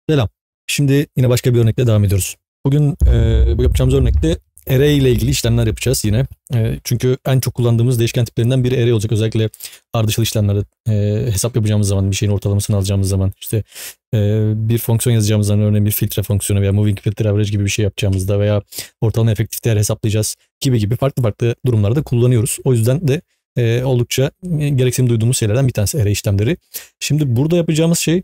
Selam. Şimdi yine başka bir örnekle devam ediyoruz. Bugün bu yapacağımız örnekte array ile ilgili işlemler yapacağız yine. Çünkü en çok kullandığımız değişken tiplerinden biri array olacak. Özellikle ardışık işlemlerde hesap yapacağımız zaman, bir şeyin ortalamasını alacağımız zaman, işte bir fonksiyon yazacağımız zaman, örneğin bir filtre fonksiyonu veya moving filter average gibi bir şey yapacağımızda veya ortalama efektif değer hesaplayacağız gibi farklı farklı durumlarda kullanıyoruz. O yüzden de oldukça gereksinim duyduğumuz şeylerden bir tanesi array işlemleri. Şimdi burada yapacağımız şey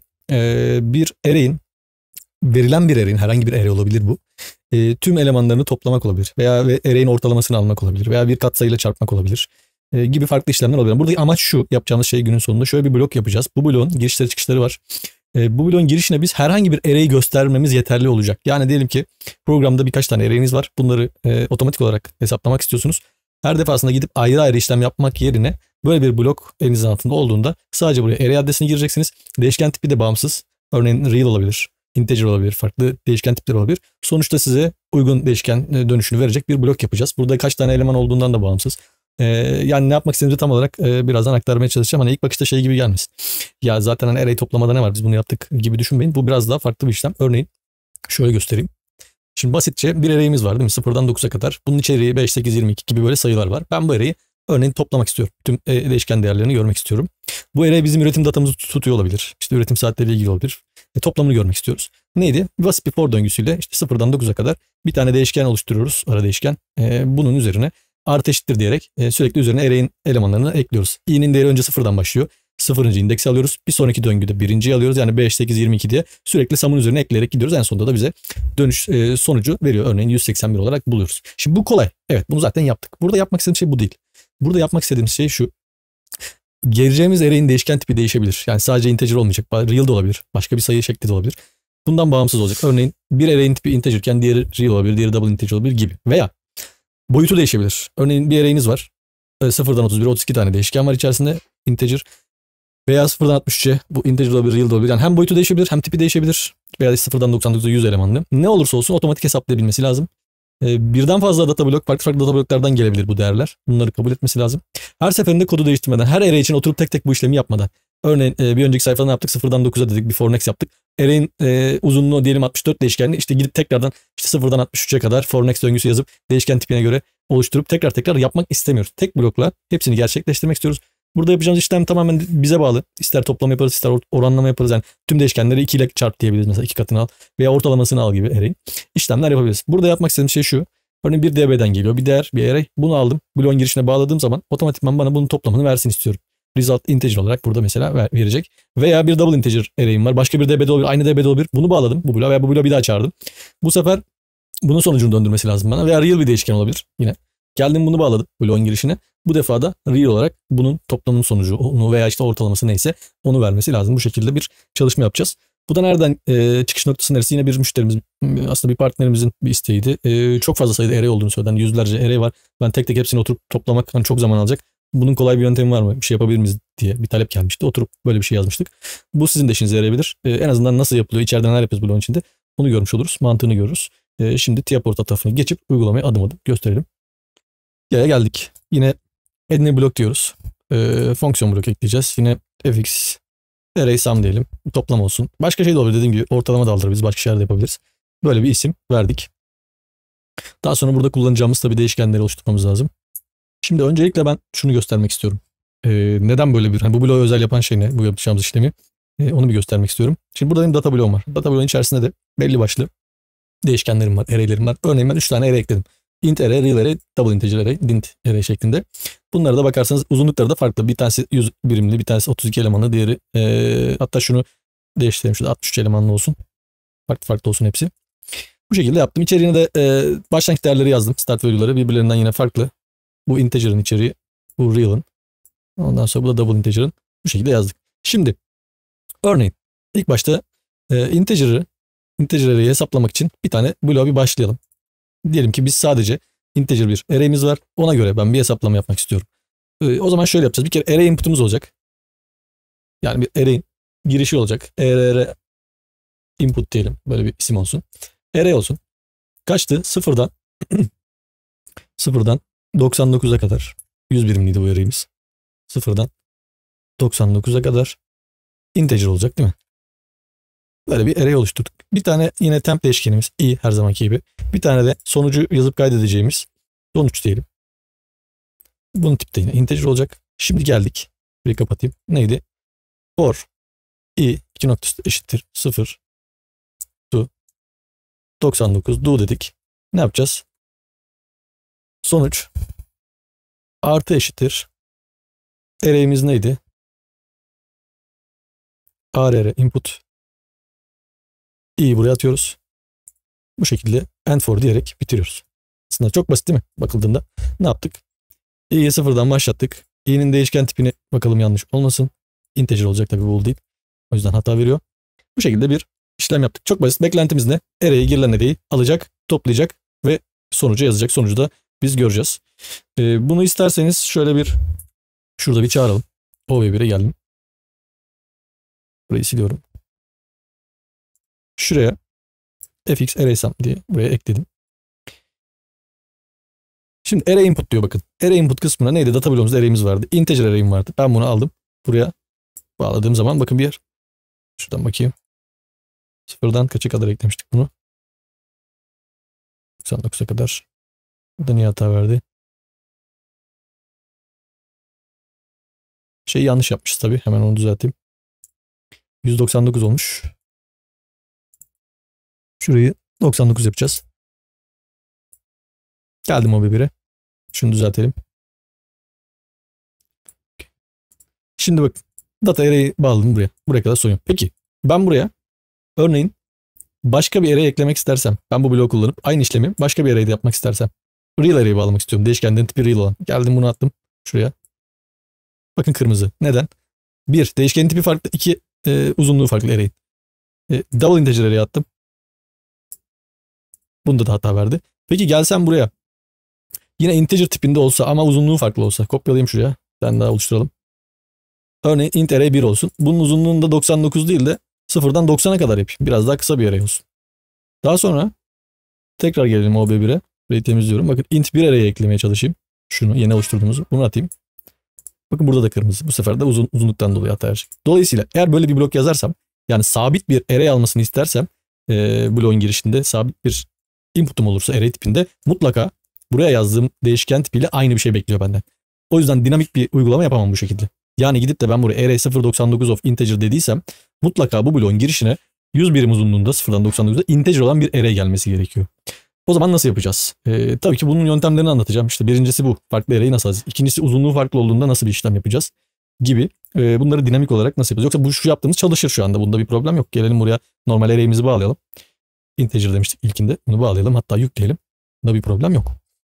bir array'in, verilen bir array'in, herhangi bir array olabilir bu. Tüm elemanlarını toplamak olabilir. Veya array'in ortalamasını almak olabilir. Veya bir katsayıyla çarpmak olabilir. Gibi farklı işlemler olabilir. Burada amaç şu: yapacağımız şey günün sonunda şöyle bir blok yapacağız. Bu bloğun girişleri çıkışları var. Bu bloğun girişine biz herhangi bir array göstermemiz yeterli olacak. Yani diyelim ki programda birkaç tane array'iniz var. Bunları otomatik olarak hesaplamak istiyorsunuz. Her defasında gidip ayrı ayrı işlem yapmak yerine böyle bir blok elinizin altında olduğunda sadece buraya array adresini gireceksiniz. Değişken tipi de bağımsız. Örneğin real olabilir, integer olabilir, farklı değişken tipleri olabilir. Sonuçta size uygun değişken dönüşünü verecek bir blok yapacağız. Burada kaç tane eleman olduğundan da bağımsız. Yani ne yapmak istediğimizi tam olarak birazdan aktarmaya çalışacağım. Hani ilk bakışta şey gibi gelmesin. Ya zaten hani array toplamada ne var, biz bunu yaptık gibi düşünmeyin. Bu biraz daha farklı bir işlem. Örneğin şöyle göstereyim. Şimdi basitçe bir array'imiz var değil mi? 0'dan 9'a kadar. Bunun içeriği 5, 8, 22 gibi böyle sayılar var. Ben bu array'i örneğin toplamak istiyorum. Tüm değişken değerlerini görmek istiyorum. Bu array bizim üretim datamızı tutuyor olabilir. İşte üretim saatleriyle ilgili olabilir. Toplamını görmek istiyoruz. Neydi? Basit bir for döngüsüyle işte 0'dan 9'a kadar bir tane değişken oluşturuyoruz. Ara değişken. Bunun üzerine artı eşittir diyerek sürekli üzerine array'in elemanlarını ekliyoruz. i'nin değeri önce 0'dan başlıyor. 0. indeksi alıyoruz. Bir sonraki döngüde 1.'yi alıyoruz. Yani 5, 8, 22 diye sürekli sum'un üzerine ekleyerek gidiyoruz. En sonunda da bize dönüş sonucu veriyor. Örneğin 181 olarak buluyoruz. Şimdi bu kolay. Evet, bunu zaten yaptık. Burada yapmak istediğim şey bu değil. Burada yapmak istediğimiz şey şu: gireceğimiz array'in değişken tipi değişebilir. Yani sadece integer olmayacak. Real de olabilir. Başka bir sayı şekli de olabilir. Bundan bağımsız olacak. Örneğin bir array'in tipi integerken diğeri real olabilir, diğeri double integer olabilir gibi. Veya boyutu değişebilir. Örneğin bir array'iniz var. 0'dan 31'e 32 tane değişken var içerisinde, integer. Veya 0'dan 63'e, bu integer olabilir, real de olabilir. Yani hem boyutu değişebilir, hem tipi değişebilir. Veya 0'dan 99'a 100 elemanlı. Ne olursa olsun otomatik hesaplayabilmesi lazım. Birden fazla data blok, farklı data bloklardan gelebilir bu değerler. Bunları kabul etmesi lazım. Her seferinde kodu değiştirmeden, her array için oturup tek tek bu işlemi yapmadan. Örneğin bir önceki sayfada ne yaptık? 0'dan 9'a dedik, bir for next yaptık. Array'in uzunluğu diyelim 64 değişkenli. İşte gidip tekrardan işte 0'dan 63'e kadar for next döngüsü yazıp değişken tipine göre oluşturup tekrar yapmak istemiyoruz. Tek blokla hepsini gerçekleştirmek istiyoruz. Burada yapacağımız işlem tamamen bize bağlı. İster toplama yaparız, ister oranlama yaparız. Yani tüm değişkenleri 2 ile çarp diyebiliriz. Mesela 2 katını al veya ortalamasını al gibi array'in işlemler yapabiliriz. Burada yapmak istediğim şey şu: örneğin bir DB'den geliyor bir değer, bir array. Bunu aldım. Bloğun girişine bağladığım zaman otomatikman bana bunun toplamını versin istiyorum. Result integer olarak burada mesela verecek. Veya bir double integer array'im var. Başka bir DB'de olabilir, aynı DB'de olabilir. Bunu bağladım bu bloğa veya bu bloğa bir daha çağırdım. Bu sefer bunun sonucunu döndürmesi lazım bana. Veya real bir değişken olabilir yine. Geldim, bunu bağladım bloğun girişine. Bu defa da real olarak bunun toplamının sonucu onu veya işte ortalaması neyse onu vermesi lazım. Bu şekilde bir çalışma yapacağız. Bu da nereden çıkış noktası neresi? Yine bir müşterimiz, aslında bir partnerimizin bir isteğiydi. Çok fazla sayıda array olduğunu söyledi. Yüzlerce array var. Ben tek tek hepsini oturup toplamak hani çok zaman alacak. Bunun kolay bir yöntemi var mı? Bir şey yapabilir miyiz diye bir talep gelmişti. Oturup böyle bir şey yazmıştık. Bu sizin de işinize yarayabilir. En azından nasıl yapılıyor, içeriden neler yapıyoruz bloğun içinde onu görmüş oluruz. Mantığını görürüz. Şimdi Tiaporta tarafını geçip uygulamayı adım adım gösterelim. Yaya geldik. Yine add new block diyoruz. Fonksiyon blok ekleyeceğiz. Yine fx array sum diyelim. Toplam olsun. Başka şey de olabilir. Dediğim gibi ortalama da aldırabiliriz. Başka şeyler de yapabiliriz. Böyle bir isim verdik. Daha sonra burada kullanacağımız tabii değişkenleri oluşturmamız lazım. Şimdi öncelikle ben şunu göstermek istiyorum. Neden böyle bir, hani bu bloğu özel yapan şey ne? Bu yapacağımız işlemi. Onu bir göstermek istiyorum. Şimdi burada benim data bloğum var. Data bloğun içerisinde de belli başlı değişkenlerim var, array'lerim var. Örneğin ben 3 tane array ekledim. Int array, real array, double integer array, dint array şeklinde. Bunlara da bakarsanız uzunlukları da farklı. Bir tanesi 100 birimli, bir tanesi 32 elemanlı, diğeri hatta şunu değiştirelim, şurada 63 elemanlı olsun. Farklı olsun hepsi. Bu şekilde yaptım. İçeriğine de başlangıç değerleri yazdım. Start value'ları birbirlerinden yine farklı. Bu integer'ın içeriği, bu real'ın. Ondan sonra bu da double integer'ın. Bu şekilde yazdık. Şimdi örneğin ilk başta integer array'i hesaplamak için bir tane bloğa bir başlayalım. Diyelim ki biz sadece integer bir array'imiz var. Ona göre ben bir hesaplama yapmak istiyorum. O zaman şöyle yapacağız. Bir kere array input'umuz olacak. Yani bir array'in girişi olacak. Array input diyelim. Böyle bir isim olsun. Array olsun. Kaçtı? Sıfırdan 99'a kadar. 100 birimliydi bu array'imiz. Sıfırdan 99'a kadar integer olacak değil mi? Böyle bir array oluşturduk. Bir tane yine temp değişkenimiz i, her zamanki gibi. Bir tane de sonucu yazıp kaydedeceğimiz sonuç diyelim. Bunun tipte yine integer olacak. Şimdi geldik. Bir kapatayım. Neydi? For i 2 noktası eşittir 0 to 99 do dedik. Ne yapacağız? Sonuç artı eşittir. Array'imiz neydi? arr input i'yi buraya atıyoruz. Bu şekilde and for diyerek bitiriyoruz. Aslında çok basit değil mi? Bakıldığında ne yaptık? i'yi sıfırdan başlattık. i'nin değişken tipini bakalım yanlış olmasın. Integer olacak tabii, bool değil. O yüzden hata veriyor. Bu şekilde bir işlem yaptık. Çok basit. Beklentimiz ne? Array'e girilen array'i alacak, toplayacak ve sonucu yazacak. Sonucu da biz göreceğiz. Bunu isterseniz şöyle bir şurada bir çağıralım. OV1'e geldim. Burayı siliyorum. Şuraya fx array sum diye buraya ekledim. Şimdi array input diyor bakın. Array input kısmına neydi? Data bloğumuzda array'imiz vardı. Integer array'im vardı. Ben bunu aldım. Buraya bağladığım zaman bakın bir yer. Şuradan bakayım. Sıfırdan kaça kadar eklemiştik bunu? 99'a kadar. Burada niye hata verdi? Şeyi yanlış yapmışız tabii. Hemen onu düzelteyim. 199 olmuş. Şurayı 99 yapacağız. Geldim o bir. Şunu düzeltelim. Şimdi bak, data array'i bağladım buraya. Buraya kadar sorun yok. Peki ben buraya örneğin başka bir array eklemek istersem, ben bu bloğu kullanıp aynı işlemi başka bir array'de yapmak istersem, real array'i bağlamak istiyorum. Değişkenden tipi real olan. Geldim bunu attım şuraya. Bakın kırmızı. Neden? Bir, değişkenin tipi farklı. İki, uzunluğu farklı array'in. Double integer array'e attım. Bunda da hata verdi. Peki gelsem buraya. Yine integer tipinde olsa ama uzunluğu farklı olsa. Kopyalayayım şuraya. Ben daha oluşturalım. Örneğin int array 1 olsun. Bunun uzunluğunu da 99 değil de 0'dan 90'a kadar yapayım. Biraz daha kısa bir array olsun. Daha sonra tekrar gelelim OB1'e. Burayı temizliyorum. Bakın int 1 array'e eklemeye çalışayım. Şunu yeni oluşturduğumuzu. Bunu atayım. Bakın burada da kırmızı. Bu sefer de uzunluktan dolayı hata verecek. Dolayısıyla eğer böyle bir blok yazarsam, yani sabit bir array almasını istersem, bloğun girişinde sabit bir input'um olursa array tipinde, mutlaka buraya yazdığım değişken tipiyle aynı bir şey bekliyor benden. O yüzden dinamik bir uygulama yapamam bu şekilde. Yani gidip de ben buraya array 0.99 of integer dediysem, mutlaka bu bloğun girişine 100 birim uzunluğunda 0'dan 99'da integer olan bir array gelmesi gerekiyor. O zaman nasıl yapacağız? Tabii ki bunun yöntemlerini anlatacağım. İşte birincisi bu. Farklı array'i nasıl alacağız? İkincisi uzunluğu farklı olduğunda nasıl bir işlem yapacağız? Gibi. Bunları dinamik olarak nasıl yapacağız? Yoksa bu şu yaptığımız çalışır şu anda. Bunda bir problem yok. Gelelim buraya normal array'imizi bağlayalım. Integer demiştik ilkinde. Bunu bağlayalım. Hatta yükleyelim. Bunda bir problem yok.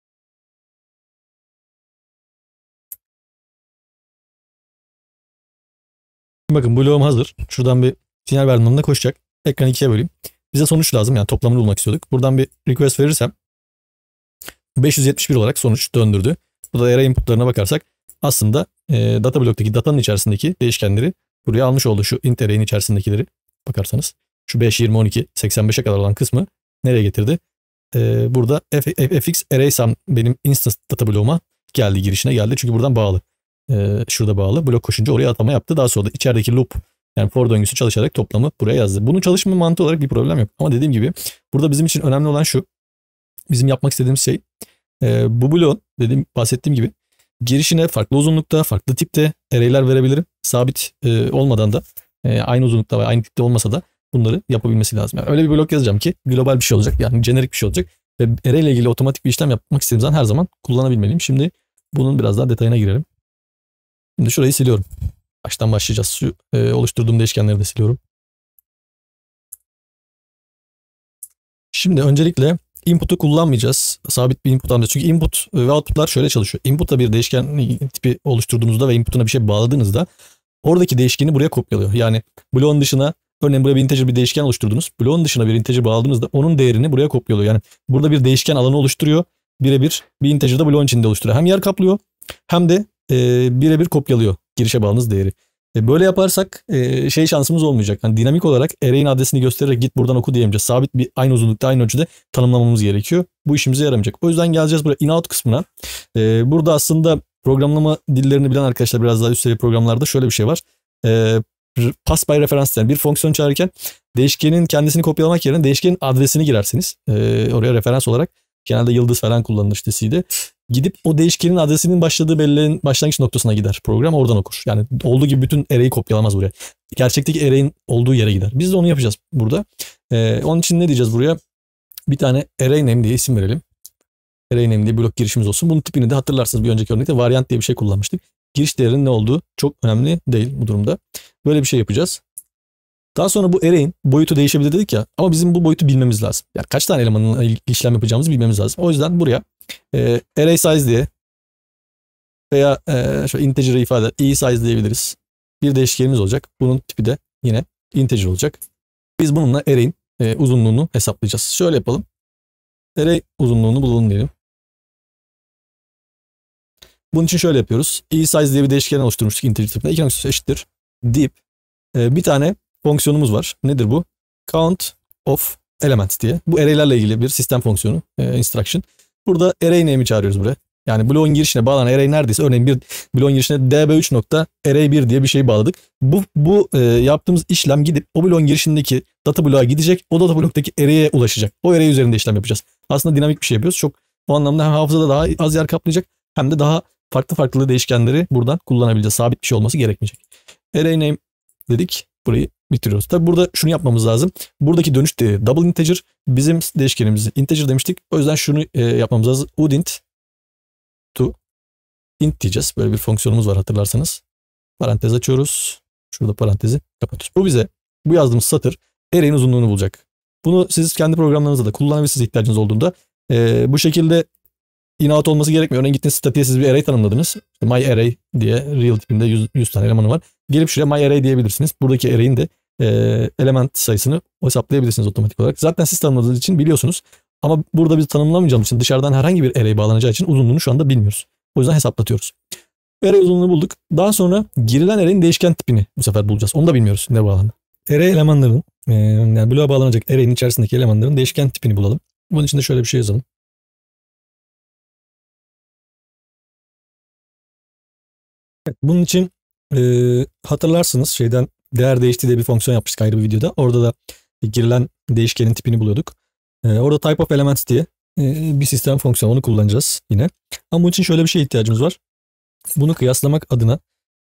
Bakın bloğum hazır. Şuradan bir sinyal verdiğimde koşacak. Ekranı ikiye böleyim. Bize sonuç lazım. Yani toplamını bulmak istiyorduk. Buradan bir request verirsem 571 olarak sonuç döndürdü. Bu da array inputlarına bakarsak aslında data bloktaki datanın içerisindeki değişkenleri buraya almış oldu. Şu int array'in içerisindekileri bakarsanız. Şu 5, 20, 12, 85'e kadar olan kısmı nereye getirdi? Burada fx array sum benim instance data bloğuma geldi, girişine geldi. Çünkü buradan bağlı. Şurada bağlı. Blok koşunca oraya atama yaptı. Daha sonra da içerideki loop, yani for döngüsü çalışarak toplamı buraya yazdı. Bunun çalışma mantığı olarak bir problem yok. Ama dediğim gibi burada bizim için önemli olan şu. Bizim yapmak istediğimiz şey, bu bloğun bahsettiğim gibi girişine farklı uzunlukta, farklı tipte array'ler verebilirim. Sabit olmadan da aynı uzunlukta ve aynı tipte olmasa da bunları yapabilmesi lazım. Yani öyle bir blok yazacağım ki global bir şey olacak. Yani jenerik bir şey olacak. Ve array ile ilgili otomatik bir işlem yapmak istediğim zaman her zaman kullanabilmeliyim. Şimdi bunun biraz daha detayına girelim. Şimdi şurayı siliyorum. Baştan başlayacağız. Şu oluşturduğum değişkenleri de siliyorum. Şimdi öncelikle input'u kullanmayacağız. Sabit bir input alacağız. Çünkü input ve output'lar şöyle çalışıyor. Input'ta bir değişken tipi oluşturduğunuzda ve input'una bir şey bağladığınızda oradaki değişkeni buraya kopyalıyor. Yani bloğun dışına, örneğin buraya bir integer bir değişken oluşturdunuz. Bloğun dışına bir integer bağladığınızda onun değerini buraya kopyalıyor. Yani burada bir değişken alanı oluşturuyor. Birebir bir integer de bloğun içinde oluşturuyor. Hem yer kaplıyor hem de birebir kopyalıyor girişe bağladığınız değeri. Böyle yaparsak şansımız olmayacak. Yani dinamik olarak array'in adresini göstererek git buradan oku diyemeyeceğiz. Sabit bir aynı uzunlukta, aynı ölçüde tanımlamamız gerekiyor. Bu işimize yaramayacak. O yüzden geleceğiz buraya in-out kısmına. Burada aslında programlama dillerini bilen arkadaşlar, biraz daha üst seviye programlarda şöyle bir şey var. pass by reference, yani bir fonksiyon çağırırken değişkenin kendisini kopyalamak yerine değişkenin adresini girersiniz. Oraya referans olarak genelde yıldız falan kullanılır işte C'de. Gidip o değişkenin adresinin başladığı belleğin başlangıç noktasına gider program, oradan okur. Yani olduğu gibi bütün array'i kopyalamaz buraya. Gerçekteki array'in olduğu yere gider. Biz de onu yapacağız burada. Onun için ne diyeceğiz buraya? Bir tane array name diye isim verelim. Array name diye blok girişimiz olsun. Bunun tipini de hatırlarsınız, bir önceki örnekte variant diye bir şey kullanmıştık. Giriş değerinin ne olduğu çok önemli değil bu durumda. Böyle bir şey yapacağız. Daha sonra bu array'in boyutu değişebilir dedik ya, ama bizim bu boyutu bilmemiz lazım. Yani kaç tane elemanla işlem yapacağımızı bilmemiz lazım. O yüzden buraya array size diye veya şöyle integer'ı ifade size diyebiliriz. Bir değişkenimiz olacak. Bunun tipi de yine integer olacak. Biz bununla array'in uzunluğunu hesaplayacağız. Şöyle yapalım. Array uzunluğunu bulalım diyelim. Bunun için şöyle yapıyoruz. size diye bir değişken oluşturmuştuk integer tipinde. 2 noktası eşittir deyip bir tane fonksiyonumuz var. Nedir bu? Count of elements diye. Bu array'lerle ilgili bir sistem fonksiyonu, instruction. Burada array name'i çağırıyoruz buraya. Yani bloğun girişine bağlanan array neredeyse, örneğin bir bloğun girişine db3.array1 diye bir şey bağladık. Bu yaptığımız işlem gidip o bloğun girişindeki data bloğa gidecek. O data bloktaki array'e ulaşacak. O array üzerinde işlem yapacağız. Aslında dinamik bir şey yapıyoruz. Çok o anlamda hem hafızada daha az yer kaplayacak hem de daha farklı değişkenleri buradan kullanabileceğiz. Sabit bir şey olması gerekmeyecek. Array name dedik. Burayı bitiriyoruz. Tabi burada şunu yapmamız lazım. Buradaki dönüş değeri double integer. Bizim değişkenimizi integer demiştik. O yüzden şunu yapmamız lazım. Udint to int diyeceğiz. Böyle bir fonksiyonumuz var hatırlarsanız. Parantez açıyoruz. Şurada parantezi kapatıyoruz. Bu bize bu yazdığımız satır array'in uzunluğunu bulacak. Bunu siz kendi programlarınızda da kullanabilirsiniz ihtiyacınız olduğunda. Bu şekilde in-out olması gerekmiyor. Örneğin gittiniz statiğe siz bir array tanımladınız. İşte my array diye real tipinde 100 tane elemanı var. Gelip şuraya my array diyebilirsiniz. Buradaki array'in de element sayısını hesaplayabilirsiniz otomatik olarak. Zaten siz tanımladığınız için biliyorsunuz. Ama burada biz tanımlamayacağımız için, dışarıdan herhangi bir array bağlanacağı için uzunluğunu şu anda bilmiyoruz. O yüzden hesaplatıyoruz. Array uzunluğunu bulduk. Daha sonra girilen array'in değişken tipini bu sefer bulacağız. Onu da bilmiyoruz ne bağlandı. Array elemanların, yani bloğa bağlanacak array'in içerisindeki elemanların değişken tipini bulalım. Bunun için de şöyle bir şey yazalım. Evet, bunun için hatırlarsınız şeyden değer değişti diye bir fonksiyon yapmıştık ayrı bir videoda. Orada da girilen değişkenin tipini buluyorduk. Orada type of elements diye bir sistem fonksiyonu, onu kullanacağız yine. Ama bunun için şöyle bir şeye ihtiyacımız var. Bunu kıyaslamak adına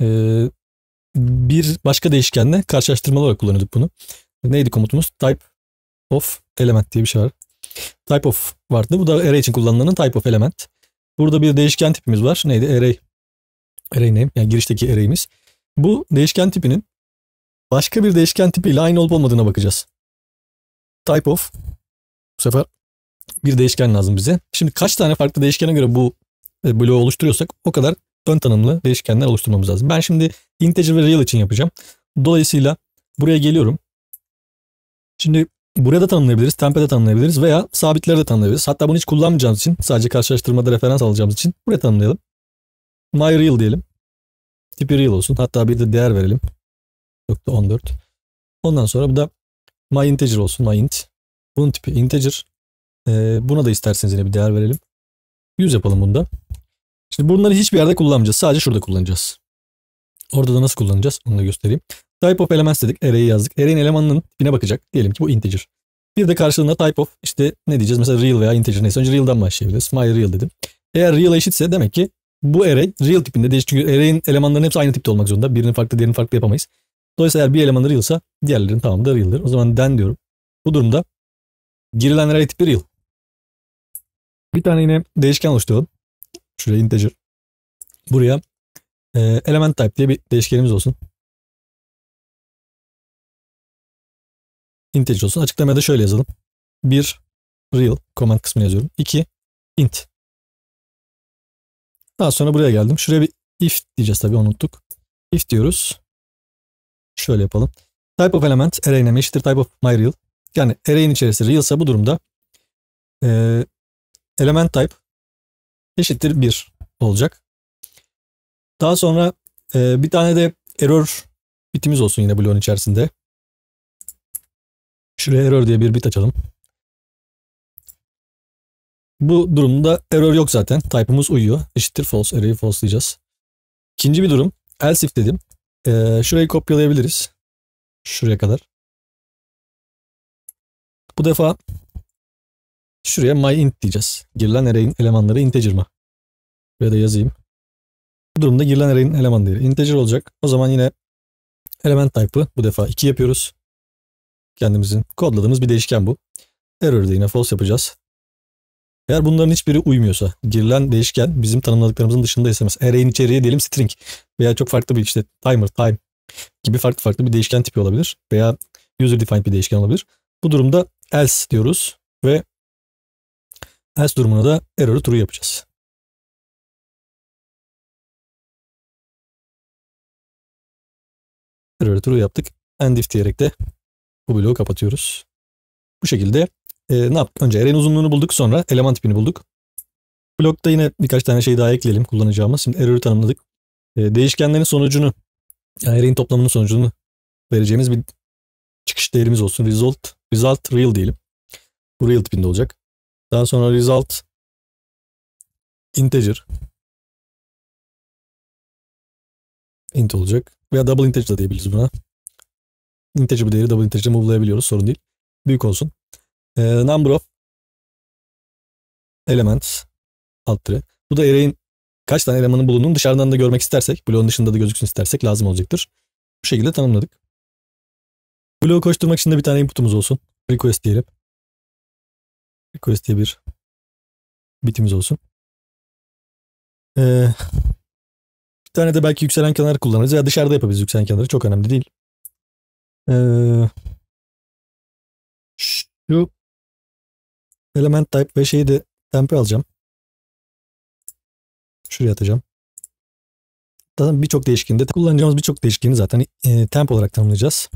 bir başka değişkenle karşılaştırmalı olarak kullanıyorduk bunu. Neydi komutumuz? Type of element diye bir şey var. Type of vardı. Bu da array için kullanılan type of element. Burada bir değişken tipimiz var. Neydi? Array name, yani girişteki array'imiz. Bu değişken tipinin başka bir değişken tipiyle aynı olup olmadığına bakacağız. Type of, bu sefer bir değişken lazım bize. Şimdi kaç tane farklı değişkene göre bu bloğu oluşturuyorsak o kadar ön tanımlı değişkenler oluşturmamız lazım. Ben şimdi integer ve real için yapacağım. Dolayısıyla buraya geliyorum. Şimdi buraya da tanımlayabiliriz, temp'e de tanımlayabiliriz veya sabitleri de tanımlayabiliriz. Hatta bunu hiç kullanmayacağımız için, sadece karşılaştırmada referans alacağımız için buraya tanımlayalım. My real diyelim. Tipi real olsun. Hatta bir de değer verelim. 14. Ondan sonra bu da my integer olsun. My int. Bunun tipi integer. Buna da isterseniz yine bir değer verelim. 100 yapalım bunda. Şimdi bunları hiçbir yerde kullanmayacağız. Sadece şurada kullanacağız. Orada da nasıl kullanacağız onu da göstereyim. Type of elements dedik. Array'i yazdık. Array'in elemanının tipine bakacak. Diyelim ki bu integer. Bir de karşılığında type of, işte ne diyeceğiz? Mesela real veya integer neyse. Önce real'dan başlayabiliriz. My real dedim. Eğer real eşitse demek ki bu array real tipinde değil. Çünkü array'in elemanlarının hepsi aynı tipte olmak zorunda. Birinin farklı, diğerinin farklı yapamayız. Dolayısıyla eğer bir elemanı real'sa diğerlerinin tamamı da real'dir. O zaman den diyorum. Bu durumda girilen array tipi real. Bir tane yine değişken oluşturalım. Şuraya integer. Buraya element type diye bir değişkenimiz olsun. Integer olsun. Açıklamaya da şöyle yazalım. 1 real command kısmını yazıyorum. 2 int. Daha sonra buraya geldim. Şuraya bir if diyeceğiz, tabii unuttuk. If diyoruz. Şöyle yapalım. Type of element array name eşittir type of my real. Yani array'in içerisinde real ise bu durumda element type eşittir 1 olacak. Daha sonra bir tane de error bitimiz olsun yine bloğun içerisinde. Şuraya error diye bir bit açalım. Bu durumda error yok zaten. Type'ımız uyuyor. Eşittir false. Array'i false diyeceğiz. İkinci bir durum. Else if dedim. Şurayı kopyalayabiliriz. Şuraya kadar. Bu defa şuraya myInt diyeceğiz. Girilen array'in elemanları integer mı? Buraya da yazayım. Bu durumda girilen array'in eleman değeri integer olacak. O zaman yine element type'ı bu defa 2 yapıyoruz. Kendimizin kodladığımız bir değişken bu. Error'ı da yine false yapacağız. Eğer bunların hiçbiri uymuyorsa, girilen değişken bizim tanımladıklarımızın dışındaysa, mesela array'in içeriği diyelim string veya çok farklı bir işte timer, time gibi farklı bir değişken tipi olabilir veya user defined bir değişken olabilir. Bu durumda else diyoruz ve else durumuna da error'ı true yapacağız. Error'ı true yaptık. End if diyerek de bu bloğu kapatıyoruz. Bu şekilde ne yaptık? Önce array'in uzunluğunu bulduk, sonra eleman tipini bulduk. Blokta yine birkaç tane şey daha ekleyelim kullanacağımız. Şimdi error'ı tanımladık. Değişkenlerin sonucunu, yani array'in toplamının sonucunu vereceğimiz bir çıkış değerimiz olsun. Result real diyelim. Bu real tipinde olacak. Daha sonra result integer int olacak. Veya double integer da diyebiliriz buna. Integer bir değeri double integer'e move'layabiliyoruz. Sorun değil. Büyük olsun. Number of elements alt tire. Bu da array'in kaç tane elemanın bulunduğunu dışarıdan da görmek istersek, bloğun dışında da gözüksün istersek lazım olacaktır. Bu şekilde tanımladık. Bloğu koşturmak için de bir tane input'umuz olsun. Request diyelim. Request diye bir bitimiz olsun. Bir tane de belki yükselen kenar kullanırız ya dışarıda yapabiliriz yükselen kenarı. Çok önemli değil. Şu element type ve şeyi de temp'e alacağım. Şuraya atacağım. Zaten birçok değişkende kullanacağımız birçok değişkeni zaten temp olarak tanımlayacağız.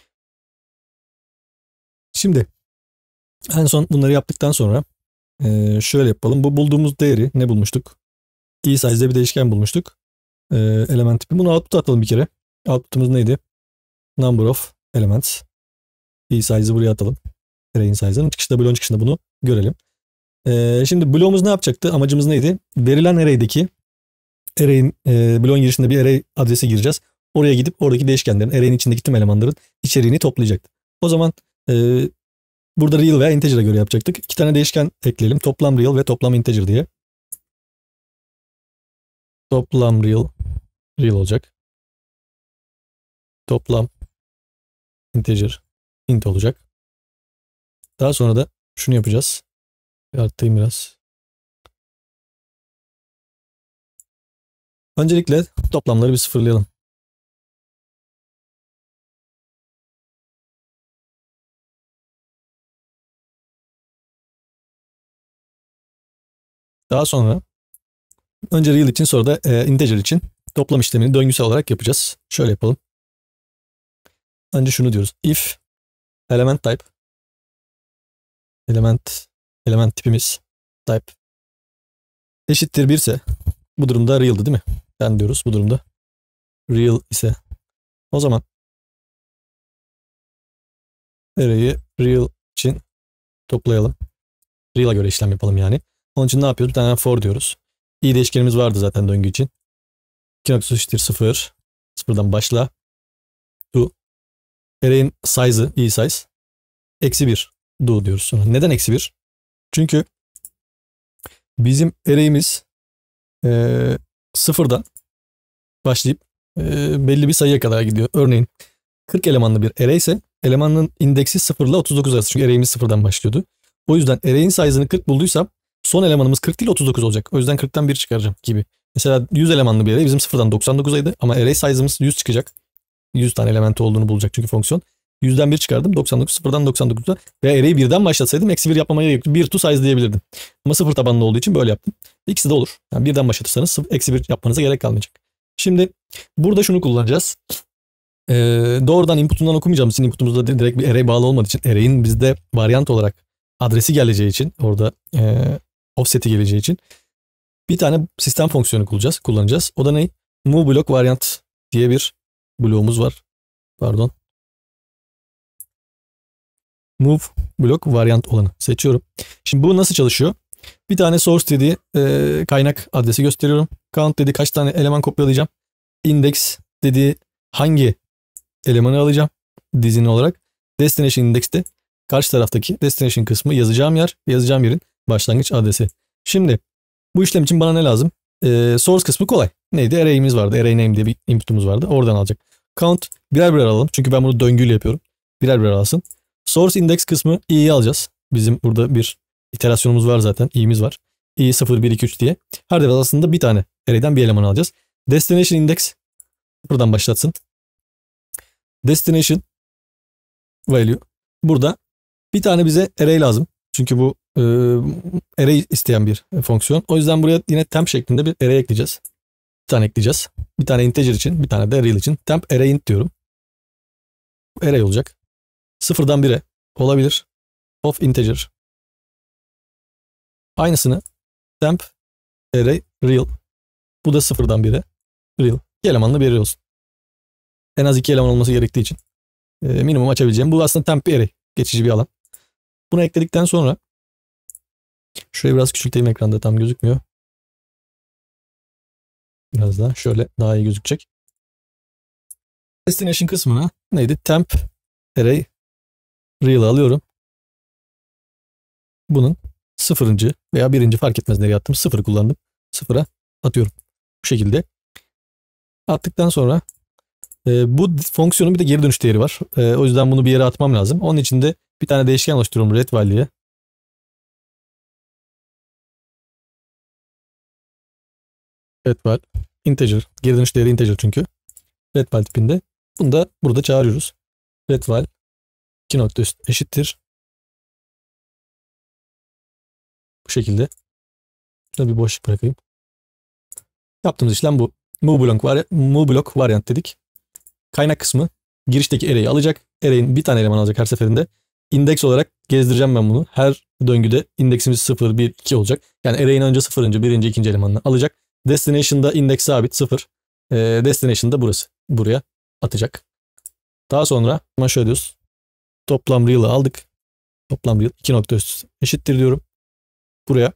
Şimdi en son bunları yaptıktan sonra şöyle yapalım. Bu bulduğumuz değeri ne bulmuştuk? E-size'de bir değişken bulmuştuk. Element tipi. Bunu output'a atalım bir kere. Output'umuz neydi? Number of elements. E-size'ı buraya atalım. Array'in size'ının çıkışında, bloğun çıkışında bunu görelim. Şimdi bloğumuz ne yapacaktı? Amacımız neydi? Verilen array'deki array'in bloğun girişinde bir array adresi gireceğiz. Oraya gidip oradaki değişkenlerin, array'in içindeki tüm elemanların içeriğini toplayacaktı. O zaman burada real veya integer'a göre yapacaktık. İki tane değişken ekleyelim. Toplam real ve toplam integer diye. Toplam real olacak. Toplam integer int olacak. Daha sonra da şunu yapacağız. Arttırayım biraz. Öncelikle toplamları bir sıfırlayalım. Daha sonra önce real için sonra da integer için toplam işlemini döngüsel olarak yapacağız. Şöyle yapalım. Önce şunu diyoruz. If element type element tipimiz type eşittir 1 ise bu durumda real'dı değil mi? Ben diyoruz bu durumda real ise o zaman array'i real için toplayalım. Real'a göre işlem yapalım yani. Onun için ne yapıyoruz? Bir tane for diyoruz. I değişkenimiz vardı zaten döngü için. 2 noktası eşittir 0. Sıfırdan başla. Do. Array'in size'ı, i size. Eksi 1. Do diyoruz sonra. Neden eksi 1? Çünkü bizim array'imiz sıfırdan başlayıp belli bir sayıya kadar gidiyor. Örneğin 40 elemanlı bir array ise elemanın indeksi 0 ile 39 arası. Çünkü array'imiz sıfırdan başlıyordu. O yüzden array'in size'ını 40 bulduysam son elemanımız 40 değil 39 olacak. O yüzden 40'tan 1 çıkaracağım gibi. Mesela 100 elemanlı bir array bizim sıfırdan 99'aydı ama array size'ımız 100 çıkacak. 100 tane elementi olduğunu bulacak çünkü fonksiyon. 100'den 1 çıkardım 99 sıfırdan 99'a ve array'i birden başlatsaydım eksi 1 yapmama gerek yoktu. 1 to size diyebilirdim. Ama sıfır tabanlı olduğu için böyle yaptım. İkisi de olur. Yani birden başlatırsanız eksi 1 yapmanıza gerek kalmayacak. Şimdi burada şunu kullanacağız. Doğrudan inputundan okumayacağımız için inputumuzda direkt bir array bağlı olmadığı için array'in bizde varyant olarak adresi geleceği için orada offset'i geleceği için bir tane sistem fonksiyonu kullanacağız. O da ne? Move block variant diye bir bloğumuz var. Pardon. Move block variant olanı seçiyorum. Şimdi bu nasıl çalışıyor? Bir tane source dediği kaynak adresi gösteriyorum. Count dediği kaç tane eleman kopyalayacağım. Index dediği hangi elemanı alacağım. dizinin olarak. Destination index'te karşı taraftaki destination kısmı yazacağım yer, yazacağım yerin başlangıç adresi. Şimdi bu işlem için bana ne lazım? Source kısmı kolay. Neydi? Array'imiz vardı. Array name diye bir input'umuz vardı. Oradan alacak. Count birer birer alalım. Çünkü ben bunu döngüyle yapıyorum. Birer birer alsın. Source index kısmı i'yi alacağız. Bizim burada bir iterasyonumuz var zaten. i'miz var. i 0, 1, 2, 3 diye. Her defasında bir tane array'den bir eleman alacağız. Destination index buradan başlatsın. Destination value. Burada bir tane bize array lazım. Çünkü bu array isteyen bir fonksiyon. O yüzden buraya yine temp şeklinde bir array ekleyeceğiz. Bir tane ekleyeceğiz. Bir tane integer için, bir tane de real için. Temp array int diyorum. Array olacak. 0'dan 1'e olabilir. Of integer. Aynısını temp array real. Bu da 0'dan 1'e real. 2 elemanlı bir array olsun. En az 2 eleman olması gerektiği için minimum açabileceğim. Bu aslında temp bir array. Geçici bir alan. Bunu ekledikten sonra şurayı biraz küçülteyim, ekranda tam gözükmüyor. Biraz daha şöyle daha iyi gözükecek. Destination kısmına neydi? Temp array real alıyorum. Bunun 0. veya 1. fark etmez nereye attım. 0'ı kullandım. 0'a atıyorum. Bu şekilde. Attıktan sonra bu fonksiyonun bir de geri dönüş değeri var. O yüzden bunu bir yere atmam lazım. Onun için de bir tane değişken oluşturuyorum ret value'ye. Ret value integer. Geri dönüş değeri integer çünkü. Ret value tipinde. Bunu da burada çağırıyoruz. Ret value 2 nokta üst eşittir. Bu şekilde. Şurada bir boşluk bırakayım. Yaptığımız işlem bu. Move block variant dedik. Kaynak kısmı girişteki array'i alacak. Array'in bir tane eleman alacak her seferinde. İndeks olarak gezdireceğim ben bunu. Her döngüde indeksimiz 0, 1, 2 olacak. Yani array'in önce 0. 1. 2. elemanını alacak. Destination'da indeks sabit 0. Destination'da burası. Buraya atacak. Daha sonra hemen şöyle diyoruz. Toplam real'ı aldık. Toplam real 2 nokta üst eşittir diyorum. Buraya.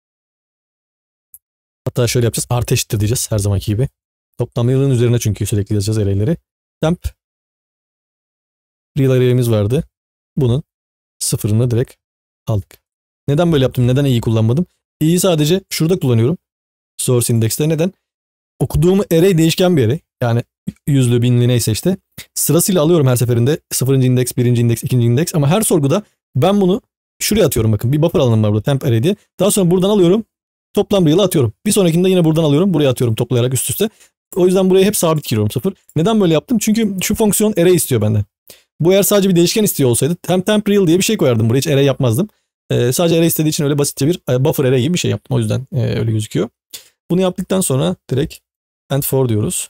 Hatta şöyle yapacağız. Artı eşittir diyeceğiz her zamanki gibi. Toplam real'ın üzerine çünkü sürekli yazacağız array'leri. Temp real array'imiz vardı. Bunun 0'ını direkt aldık. Neden böyle yaptım? Neden i'yi kullanmadım? i'yi sadece şurada kullanıyorum. Source index'te. Neden? Okuduğum array değişken bir array. Yani yüzlü, binli neyse işte. Sırasıyla alıyorum her seferinde. 0. indeks, 1. indeks, 2. indeks. Ama her sorguda ben bunu şuraya atıyorum bakın. Bir buffer alanım var burada temp array diye. Daha sonra buradan alıyorum. Toplam real'ı atıyorum. Bir sonrakinde yine buradan alıyorum. Buraya atıyorum toplayarak üst üste. O yüzden buraya hep sabit giriyorum 0. Neden böyle yaptım? Çünkü şu fonksiyon array istiyor benden. Bu eğer sadece bir değişken istiyor olsaydı temp real diye bir şey koyardım buraya. Hiç array yapmazdım. Sadece array istediği için öyle basitçe bir buffer array gibi bir şey yaptım. O yüzden öyle gözüküyor. Bunu yaptıktan sonra direkt and for diyoruz.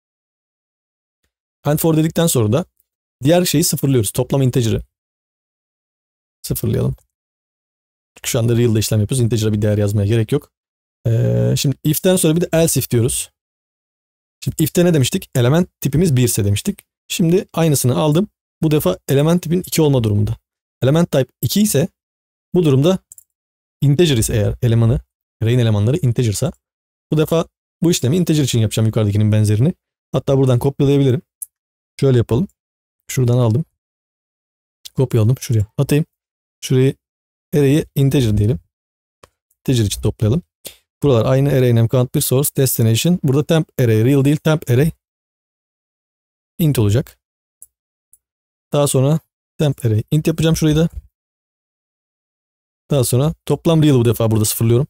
And for dedikten sonra da diğer şeyi sıfırlıyoruz. Toplam integer'ı sıfırlayalım. Çünkü şu anda real'da işlem yapıyoruz. Integer'a bir değer yazmaya gerek yok. Şimdi if'ten sonra bir de else if diyoruz. Şimdi if'te ne demiştik? Element tipimiz 1 ise demiştik. Şimdi aynısını aldım. Bu defa element tipin 2 olma durumunda. Element type 2 ise bu durumda integer ise eğer elemanı, array'in elemanları integer'sa bu defa bu işlemi integer için yapacağım yukarıdakinin benzerini. Hatta buradan kopyalayabilirim. Şöyle yapalım. Şuradan aldım. Kopyaladım. Şuraya atayım. Şurayı array'i integer diyelim. Integer için toplayalım. Buralar aynı array name count bir source destination. Burada temp array real değil temp array int olacak. Daha sonra temp array int yapacağım şurayı da. Daha sonra toplam real bu defa burada sıfırlıyorum.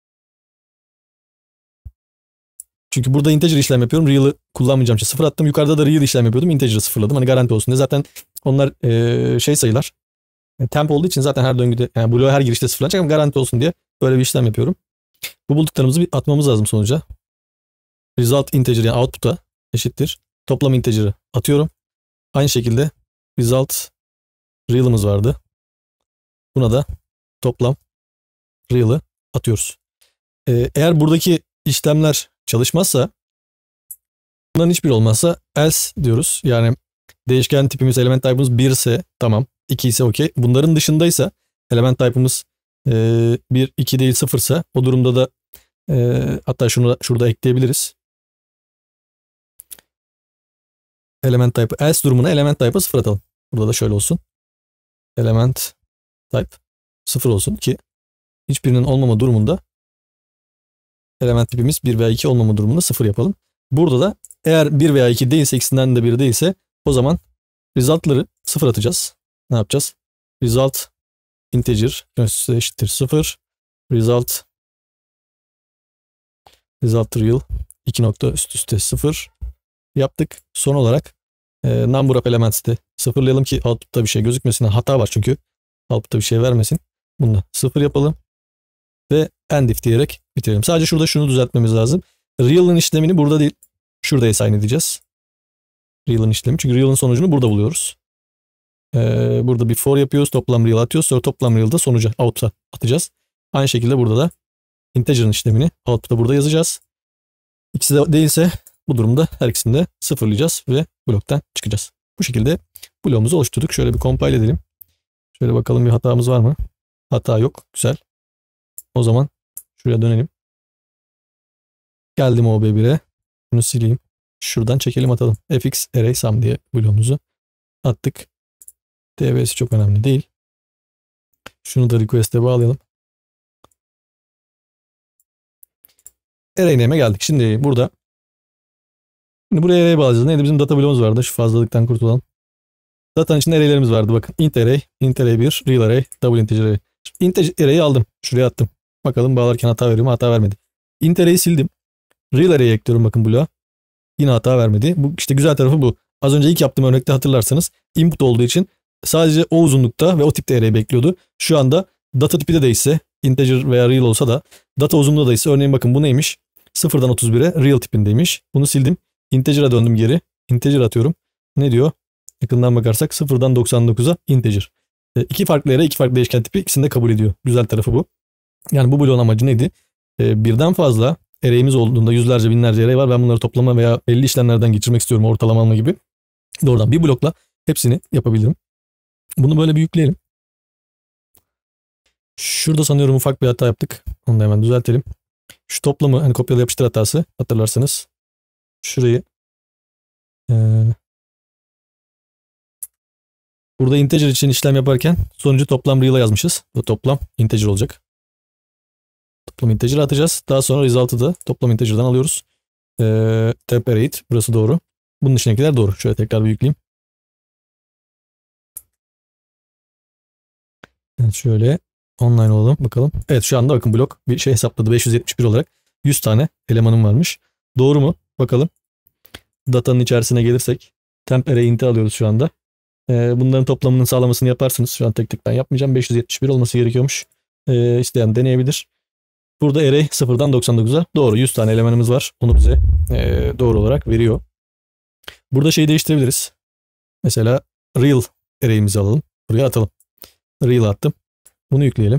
Çünkü burada integer işlem yapıyorum. Real'ı kullanmayacağım için sıfır attım. Yukarıda da real işlem yapıyordum. Integer'ı sıfırladım. Hani garanti olsun diye. Zaten onlar şey sayılar. Temp olduğu için zaten her döngüde yani bloğa her girişte sıfırlanacak ama garanti olsun diye böyle bir işlem yapıyorum. Bu bulduklarımızı bir atmamız lazım sonuca. Result integer yani output'a eşittir. Toplam integer'ı atıyorum. Aynı şekilde result real'ımız vardı. Buna da toplam real'ı atıyoruz. Eğer buradaki işlemler çalışmazsa bunların hiçbiri olmazsa else diyoruz. Yani değişken tipimiz element type'ımız 1 ise tamam. 2 ise okey. Bunların dışındaysa element type'ımız 1, 2 değil 0 ise o durumda da hatta şunu da şurada ekleyebiliriz. element type else durumuna element type'a 0 atalım. Burada da şöyle olsun. Element type 0 olsun ki hiçbirinin olmama durumunda element tipimiz 1 veya 2 olmama durumunda 0 yapalım. Burada da eğer 1 veya 2 değilse, ikisinden de biri değilse o zaman result'ları 0 atacağız. Ne yapacağız? Result integer eşittir 0. Result real 2 nokta üst üste 0 yaptık. Son olarak number of elements'te sıfırlayalım ki output'ta bir şey gözükmesin. Hata var çünkü. Output'ta bir şey vermesin. Bunu da 0 yapalım. Ve end if diyerek bitirelim. Sadece şurada şunu düzeltmemiz lazım. Real'ın işlemini burada değil, şurada assign edeceğiz. Real'ın işlemi. Çünkü real'ın sonucunu burada buluyoruz. Burada bir for yapıyoruz. Toplam real atıyoruz. Sonra toplam real'da sonucu output'a atacağız. Aynı şekilde burada da integer'ın işlemini output'a burada yazacağız. İkisi de değilse bu durumda her ikisini de sıfırlayacağız ve bloktan çıkacağız. Bu şekilde bloğumuzu oluşturduk. Şöyle bir compile edelim. Şöyle bakalım bir hatamız var mı? Hata yok. Güzel. O zaman şuraya dönelim. Geldim OB1'e. Bunu sileyim. Şuradan çekelim atalım. fx array sum diye bloğumuzu attık. DB'si çok önemli değil. Şunu da request'e bağlayalım. Array name'e geldik. Şimdi buraya array'e bağlayacağız. Neydi? Bizim data bloğumuz vardı. Şu fazlalıktan kurtulalım. Data'nın içinde array'lerimiz vardı. Bakın int array, int array 1, real array, double integer array. Integer array'i aldım. Şuraya attım. Bakalım bağlarken hata veriyor mu? Hata vermedi. Int array'i sildim. Real array'i ekliyorum bakın bloğa. Yine hata vermedi. Bu işte güzel tarafı bu. Az önce ilk yaptığım örnekte hatırlarsanız input olduğu için sadece o uzunlukta ve o tipte array bekliyordu. Şu anda data tipi de değişse, integer veya real olsa da data uzunluğu da değişse, örneğin bakın bu neymiş? 0'dan 31'e real tipindeymiş. Bunu sildim. Integer'a döndüm geri. Integer atıyorum. Ne diyor? Yakından bakarsak 0'dan 99'a integer. İki farklı array, iki farklı değişken tipi, ikisini de kabul ediyor. Güzel tarafı bu. Yani bu bloğun amacı neydi? Birden fazla array'imiz olduğunda yüzlerce binlerce array var. Ben bunları toplama veya belli işlemlerden geçirmek istiyorum. Ortalama alma gibi. Doğrudan bir blokla hepsini yapabilirim. Bunu böyle bir yükleyelim. Şurada sanıyorum ufak bir hata yaptık. Onu da hemen düzeltelim. Şu toplamı hani kopyala yapıştır hatası hatırlarsanız. Şurayı burada integer için işlem yaparken sonucu toplam real'a yazmışız. Bu toplam integer olacak. Toplam integer atacağız. Daha sonra result'ı da toplam integer'dan alıyoruz. Temperate burası doğru. Bunun içindekiler doğru. Şöyle tekrar bir yükleyeyim. Evet, şöyle online olalım bakalım. Evet, şu anda bakın blok bir şey hesapladı. 571 olarak 100 tane elemanım varmış. Doğru mu? Bakalım. Datanın içerisine gelirsek temp array int'i alıyoruz şu anda. Bunların toplamının sağlamasını yaparsınız. Şu an tek tek ben yapmayacağım. 571 olması gerekiyormuş. İsteyen deneyebilir. Burada array 0'dan 99'a doğru. 100 tane elemanımız var. Onu bize doğru olarak veriyor. Burada şeyi değiştirebiliriz. Mesela real array'imizi alalım. Buraya atalım. Real attım. Bunu yükleyelim.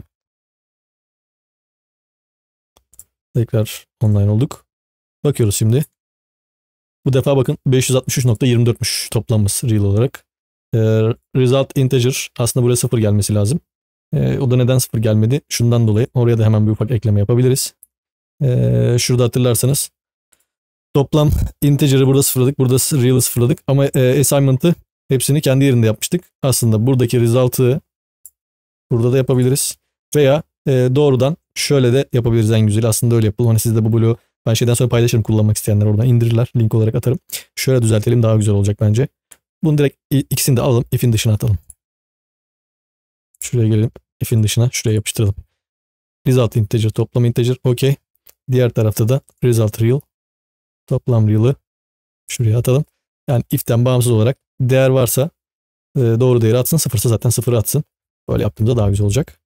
Tekrar online olduk. Bakıyoruz şimdi. Bu defa bakın 563.24'müş toplamımız real olarak. Result integer aslında buraya 0 gelmesi lazım. O da neden 0 gelmedi? Şundan dolayı. Oraya da hemen bir ufak ekleme yapabiliriz. Şurada hatırlarsanız toplam integer'ı burada sıfırladık. Burada real'ı sıfırladık. Ama assignment'ı hepsini kendi yerinde yapmıştık. Aslında buradaki result'ı burada da yapabiliriz. Veya doğrudan şöyle de yapabiliriz en güzeli. Aslında öyle yapalım. Hani siz de bu bloğu ben şeyden sonra paylaşırım, kullanmak isteyenler oradan indirirler. Link olarak atarım. Şöyle düzeltelim, daha güzel olacak bence. Bunu direkt ikisini de alalım. If'in dışına atalım. Şuraya gelelim. If'in dışına şuraya yapıştıralım. Result integer, toplam integer. Okey. Diğer tarafta da result real. Toplam real'ı şuraya atalım. Yani if'ten bağımsız olarak değer varsa doğru değeri atsın. Sıfırsa zaten sıfırı atsın. Böyle yaptığımızda daha güzel olacak.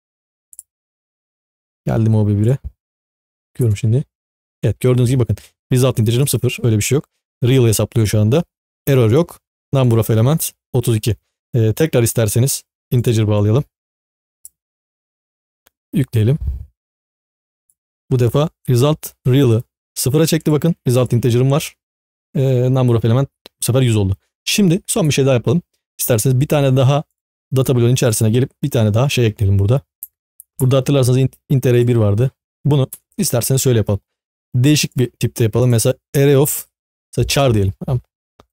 Geldim OB1'e. Görüyorum şimdi. Evet, gördüğünüz gibi bakın. Result integer'ım 0. Öyle bir şey yok. Real hesaplıyor şu anda. Error yok. Number of elements 32. Tekrar isterseniz integer bağlayalım. Yükleyelim. Bu defa result real'ı 0'a çekti bakın. Result integer'ım var. Number of element bu sefer 100 oldu. Şimdi son bir şey daha yapalım. İsterseniz bir tane daha data bloğun içerisine gelip bir tane daha şey ekleyelim burada. Burada hatırlarsanız int array 1 vardı. Bunu isterseniz şöyle yapalım. Değişik bir tipte yapalım. Mesela array of mesela char diyelim.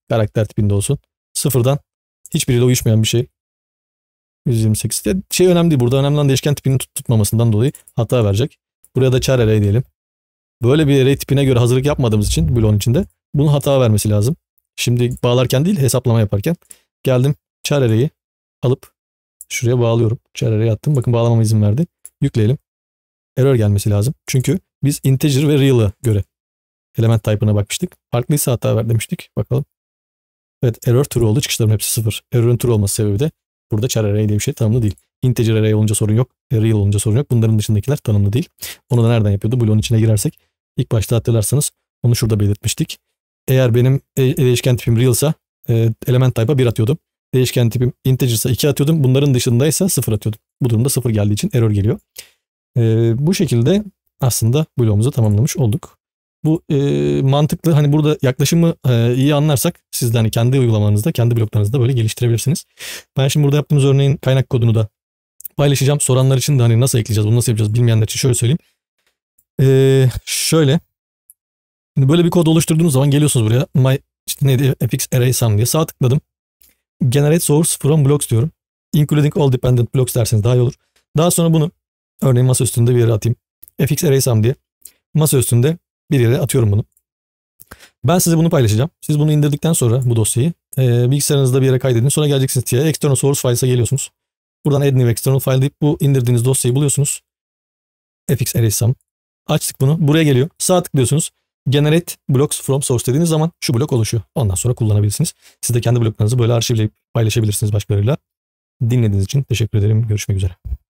Karakter tipinde olsun. Sıfırdan hiçbiriyle uyuşmayan bir şey. 128. Şey önemli değil. Burada önemli olan değişken tipini tutmamasından dolayı hata verecek. Buraya da char array diyelim. Böyle bir array tipine göre hazırlık yapmadığımız için bloğun içinde bunun hata vermesi lazım. Şimdi bağlarken değil, hesaplama yaparken geldim char array'i alıp şuraya bağlıyorum. Char array'i attım. Bakın bağlamama izin verdi. Yükleyelim. Error gelmesi lazım. Çünkü biz integer ve real'a göre element type'ına bakmıştık. Farklıysa hata ver demiştik. Bakalım. Evet, error true oldu. Çıkışların hepsi sıfır. Error'ın true olması sebebi de burada char array diye bir şey tanımlı değil. Integer array olunca sorun yok. Real olunca sorun yok. Bunların dışındakiler tanımlı değil. Onu da nereden yapıyordu? Bloğun içine girersek ilk başta hatırlarsanız onu şurada belirtmiştik. Eğer benim değişken tipim real'sa element type'a 1 atıyordum. Değişken tipim integer'sa 2 atıyordum. Bunların dışındaysa 0 atıyordum. Bu durumda 0 geldiği için error geliyor. Bu şekilde aslında bloğumuzu tamamlamış olduk. Bu mantıklı, hani burada yaklaşımı iyi anlarsak siz de hani kendi uygulamalarınızda, kendi bloklarınızda böyle geliştirebilirsiniz. Ben şimdi burada yaptığımız örneğin kaynak kodunu da paylaşacağım. Soranlar için de hani nasıl ekleyeceğiz, bunu nasıl yapacağız bilmeyenler için şöyle söyleyeyim. Şöyle. Şimdi böyle bir kod oluşturduğunuz zaman geliyorsunuz buraya. İşte neydi? fx array sum diye sağ tıkladım. Generate source from blocks diyorum. Including all dependent blocks derseniz daha iyi olur. Daha sonra bunu örneğin masa üstünde bir yere atayım. fx array sum diye. Masa üstünde bir yere atıyorum bunu. Ben size bunu paylaşacağım. Siz bunu indirdikten sonra bu dosyayı bilgisayarınızda bir yere kaydedin. Sonra geleceksiniz diye external source files'a geliyorsunuz. Buradan add new external file deyip bu indirdiğiniz dosyayı buluyorsunuz. fx array sum. Açtık bunu. Buraya geliyor. Sağ tıklıyorsunuz. Generate blocks from source dediğiniz zaman şu blok oluşuyor. Ondan sonra kullanabilirsiniz. Siz de kendi bloklarınızı böyle arşivleyip paylaşabilirsiniz başkalarıyla. Dinlediğiniz için teşekkür ederim. Görüşmek üzere.